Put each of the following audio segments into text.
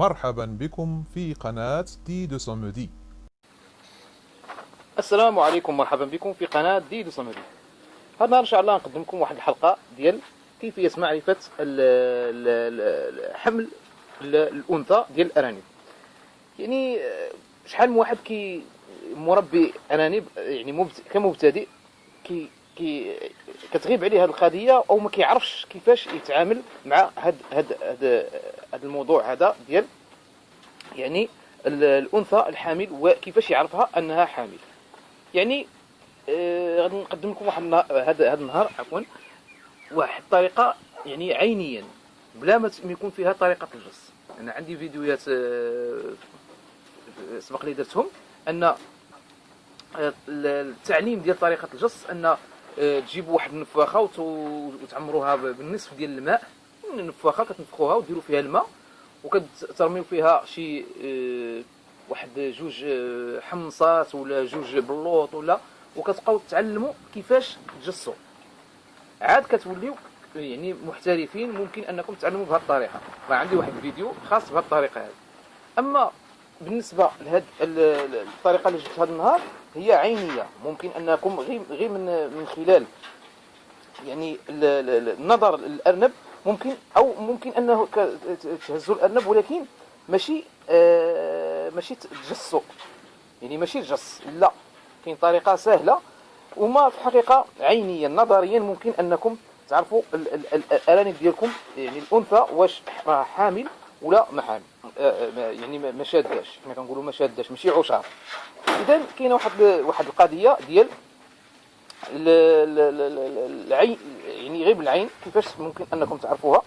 مرحبا بكم في قناة دي دو سومدي. السلام عليكم، مرحبا بكم في قناة دي دو سومدي. هذا النهار ان شاء الله نقدم لكم واحد الحلقة ديال كيفية معرفة حمل الأنثى ديال الأرانب. يعني شحال من واحد مربي أرانب، يعني كمبتدئ كتغيب عليه هذه القضية او ما كيعرفش كيفاش يتعامل مع هاد الموضوع هذا ديال يعني الأنثى الحامل، وكيفاش يعرفها أنها حامل. يعني غادي نقدم لكم واحد هذا النهار واحد الطريقة يعني عينيا بلا ما يكون فيها طريقة الجص. أنا عندي فيديوهات سبق لي درتهم، أن التعليم ديال طريقة الجص أن تجيبوا واحد النفاخة وتعمروها بالنصف ديال الماء. النفاخة كتنفخوها وديروا فيها الماء وكترميو فيها شي واحد جوج حمصات ولا جوج بلوط ولا، وكتبقاو تعلموا كيفاش تجصوا. عاد كتوليو يعني محترفين، ممكن انكم تعلموا بهذه الطريقه. راه عندي واحد الفيديو خاص بهذه الطريقه هذه. اما بالنسبه لهاد الطريقه اللي جبت هذا النهار هي عينيه، ممكن انكم غير من خلال يعني النظر للارنب ممكن انه تهزوا الارنب، ولكن ماشي تجسوا، يعني ماشي الجص، لا، كاين طريقه سهله وما في الحقيقه عينيا نظريا ممكن انكم تعرفوا الارانب ديالكم، يعني الانثى واش راه حامل ولا ما حامل. يعني ما شاداش، حنا كنقولوا ما شاداش، ماشي عشار. اذا كاينه واحد القضيه ديال العين، يعني غير بالعين كيفاش ممكن انكم تعرفوها.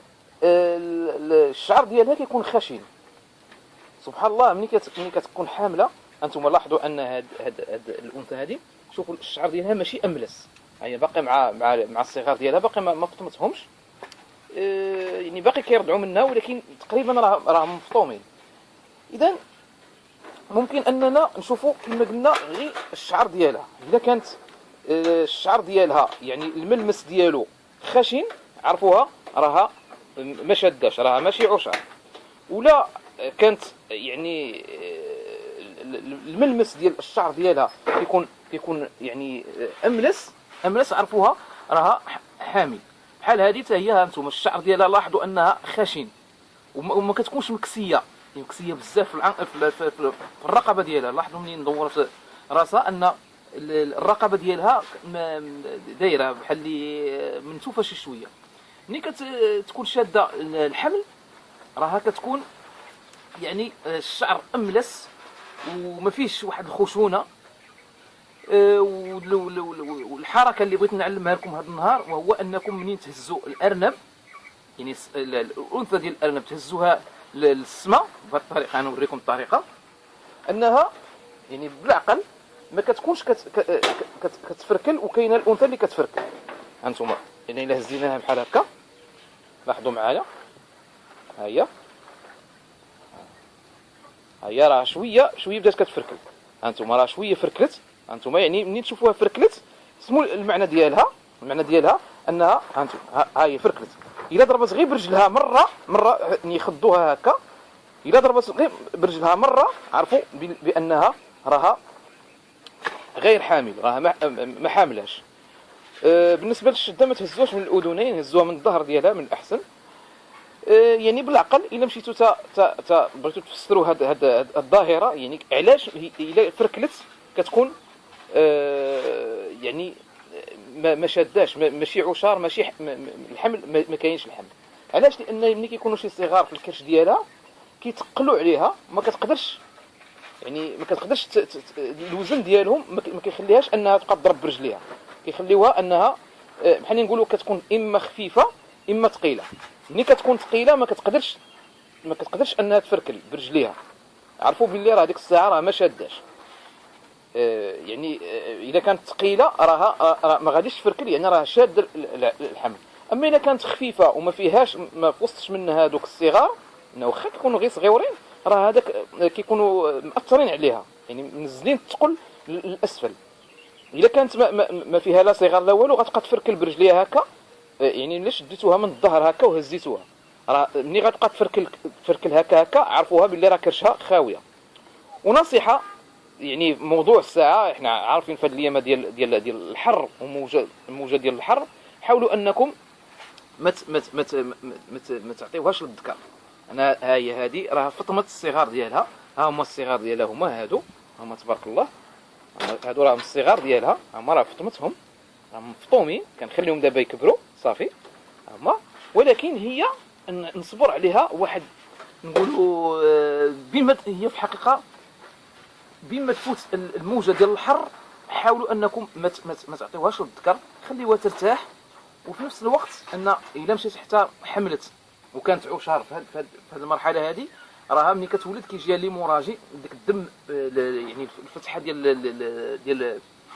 الشعر ديالها كيكون خشن. سبحان الله، ملي كتكون حامله انتم لاحظوا ان هاد الانثى هذه، شوفوا الشعر ديالها ماشي املس، هي باقي مع الصغار ديالها باقي ما فطمتهمش. يعني باقي كيرضعوا منها، ولكن تقريبا راه مفطومين. اذا ممكن اننا نشوفوا كما قلنا غير الشعر ديالها. اذا كانت الشعر ديالها يعني الملمس ديالو خشن، عرفوها راها ما شاداش، راها ماشي عشار. ولا كانت يعني الملمس ديال الشعر ديالها كيكون يعني املس، عرفوها راها حامل. بحال هذه حتى هي، هانتوما الشعر ديالها لاحظوا انها خشن وما كتكونش مكسيه، مكسيه بزاف في الرقبه ديالها. لاحظوا منين دورت راسها ان الرقبه ديالها دايره بحال اللي منتوفه شي شويه. ملي كتكون شاده الحمل راها كتكون يعني الشعر املس وما فيش واحد الخشونه. والحركه اللي بغيت نعلمها لكم هذا النهار وهو انكم منين تهزوا الارنب، يعني الانثى ديال الارنب تهزوها للسماء بهذه الطريقه. انا نوريكم الطريقه انها يعني بالعقل ما كتكونش كتفركل، وكاينه الانثى اللي كتفركل. هانتوما يعني الا هزيناها بحال هكا، لاحظوا معايا، ها هي راه شويه بدات كتفركل. هانتوما راه شويه فركلت. هانتوما يعني منين تشوفوها فركلت سمو المعنى ديالها انها هانتوما ها هي فركلت. الا ضربت غير برجلها مره يعني يخضوها هكا، الا ضربت غير برجلها مره عرفوا بانها راها غير حامل، راها ما حاملاش. بالنسبه للشده ما تهزوش من الاذنين، هزوها من الظهر ديالها من الاحسن. يعني بالعقل الا مشيتوا بغيتوا تفسروا هاد الظاهره، يعني علاش الا فركلت كتكون يعني ما شاداش، ماشي عشار، ماشي الحمل، ما كاينش الحمل. علاش؟ لان ملي كيكونوا شي صغار في الكرش ديالها كيتقلوا عليها، ما كتقدرش الوزن ديالهم ما كيخليهاش انها تبقى تضرب برجليها، كيخليوها انها بحال نقولوا كتكون اما خفيفه اما ثقيله. ملي كتكون ثقيله ما كتقدرش انها تفركل برجليها. عرفوا باللي راه ديك الساعه راه ما شاداش. يعني اذا كانت ثقيله راها ما غاديش تفركل، يعني راه شاد الحمل. اما اذا كانت خفيفه وما فيهاش، ما وسطش منها هذوك الصغار، واخا كيكونوا غير صغيورين، راه هذاك كيكونوا مأثرين عليها، يعني منزلين الثقل للاسفل. اذا كانت ما فيها لا صغار لا والو، غتبقى تفركل برجليها هكا. يعني الا شديتوها من الظهر هكا وهزيتوها راه ملي غتبقى تفركل هكا عرفوها باللي راه كرشها خاويه. ونصيحه يعني موضوع الساعه، احنا عارفين في هذه الايام ديال الحر وموجه ديال الحر، حاولوا انكم ما تعطيوهاش للذكر. انا ها هي هذه راه فطمت الصغار ديالها، ها هما الصغار ديالها هما هادو، هما تبارك الله، هادو راهم الصغار ديالها، هما راه فطمتهم، راهم مفطومين، كنخليهم دابا يكبروا صافي هما. ولكن هي نصبر عليها واحد، نقولوا بما هي في الحقيقه بما تفوت الموجه ديال الحر، حاولوا انكم ما تعطيوهاش للذكر، خليوها ترتاح. وفي نفس الوقت ان الا مشيت حتى حملت وكانت عشار في هذه المرحله هذه، راها ملي كتولد كيجيها ليموراجي، داك الدم يعني الفتحه ديال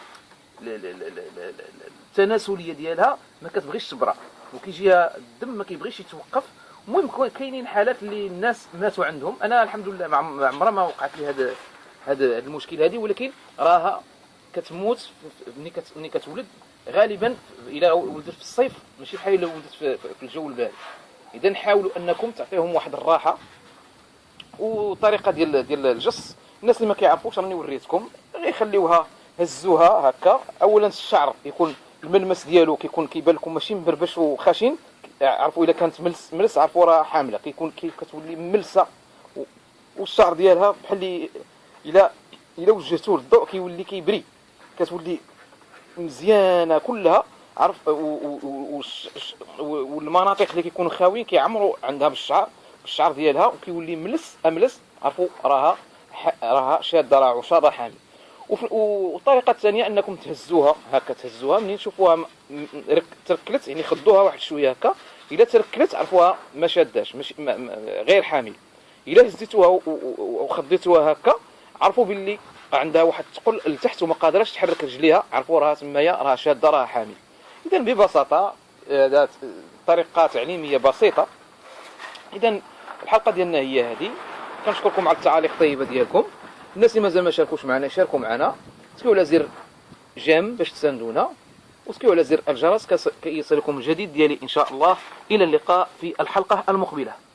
التناسليه ديالها ما كتبغيش تبرا، وكيجيها الدم ما كيبغيش يتوقف. المهم كاينين حالات اللي الناس ماتوا عندهم، انا الحمد لله ما عمرها ما وقعت لي هذا المشكل هذه، ولكن راها كتموت ملي كتولد غالبا الى ولدت في الصيف، ماشي بحال الا ولدت في الجو البارد. اذا حاولوا انكم تعطيهم واحد الراحه. وطريقه ديال الجص، الناس اللي ما كيعرفوش راني وريتكم، غير خليوها هزوها هكا. اولا الشعر يكون الملمس ديالو كيبان لكم ماشي مبربش وخشن، عرفوا الا كانت ملس عرفوا راه حامله، كتولي ملسه، والشعر ديالها بحال الا وجهتوه للضوء كيولي كيبري، كتولي مزيانه كلها، عرف. والمناطق اللي كيكونوا خاويين كيعمروا عندها بالشعر ديالها، وكيولي املس، عرفوا راها شاده، راه عشاره حامل. والطريقه الثانيه انكم تهزوها هكا، تهزوها منين تشوفوها تركلت، يعني خدوها واحد شويه هكا، الا تركلت عرفوها ما شاداش، ماشي غير حامل. الا هزيتوها وخديتوها هكا، عرفوا باللي عندها واحد الثقل لتحت وما قادراش تحرك رجليها، عرفوا راها تمايا راها شاده، راها حامل. اذا ببساطه طريقه تعليميه بسيطه. اذا الحلقه ديالنا هي هذه، كنشكركم على التعاليق الطيبه ديالكم. الناس اللي مازال ما شاركوش معنا يشاركوا معنا، تسكيو على زر جيم باش تساندونا، وتسكيو على زر الجرس كي يصلكم الجديد ديالي ان شاء الله. الى اللقاء في الحلقه المقبله.